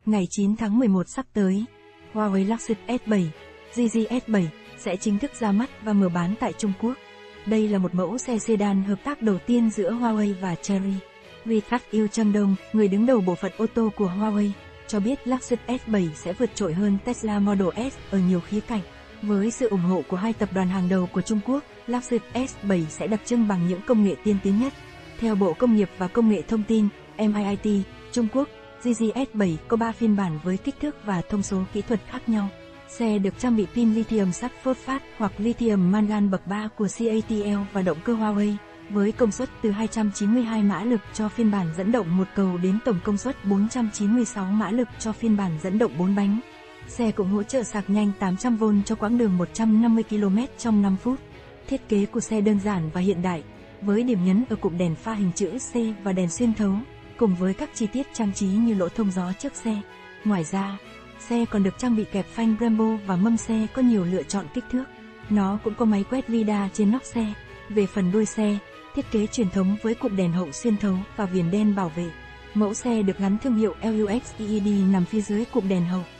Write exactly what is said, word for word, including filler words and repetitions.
Ngày chín tháng mười một sắp tới, Huawei Luxus S bảy, giê giê S bảy sẽ chính thức ra mắt và mở bán tại Trung Quốc. Đây là một mẫu xe sedan hợp tác đầu tiên giữa Huawei và Chery. Richard Yu Chang Dong, người đứng đầu bộ phận ô tô của Huawei, cho biết Luxus S bảy sẽ vượt trội hơn Tesla Model S ở nhiều khía cạnh. Với sự ủng hộ của hai tập đoàn hàng đầu của Trung Quốc, Luxus S bảy sẽ đặc trưng bằng những công nghệ tiên tiến nhất. Theo Bộ Công nghiệp và Công nghệ Thông tin, em i i tê, Trung Quốc, giê giê S bảy có ba phiên bản với kích thước và thông số kỹ thuật khác nhau. Xe được trang bị pin lithium sắt phosphate hoặc lithium mangan bậc ba của xê a tê lờ và động cơ Huawei, với công suất từ hai trăm chín mươi hai mã lực cho phiên bản dẫn động một cầu đến tổng công suất bốn trăm chín mươi sáu mã lực cho phiên bản dẫn động bốn bánh. Xe cũng hỗ trợ sạc nhanh tám trăm vôn cho quãng đường một trăm năm mươi ki lô mét trong năm phút. Thiết kế của xe đơn giản và hiện đại, với điểm nhấn ở cụm đèn pha hình chữ C và đèn xuyên thấu, cùng với các chi tiết trang trí như lỗ thông gió trước xe. Ngoài ra, xe còn được trang bị kẹp phanh Brembo và mâm xe có nhiều lựa chọn kích thước. Nó cũng có máy quét radar trên nóc xe. Về phần đuôi xe, thiết kế truyền thống với cụm đèn hậu xuyên thấu và viền đen bảo vệ. Mẫu xe được gắn thương hiệu Lux e e đê nằm phía dưới cụm đèn hậu.